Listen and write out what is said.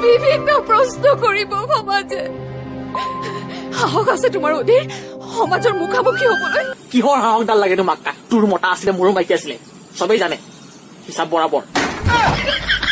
বিভিন্ন প্ৰশ্ন কৰিব সমাজে। সাহস আছে তোমাৰ অধীৰ সমাজৰ মুখামুখি হবলৈ? কিহৰ সাহসডাল লাগে তোমাক? তোৰ মতা আছিলে, মোৰো মাইকী আছিলে, চবেই জানে, হিচাপ বৰাবৰ।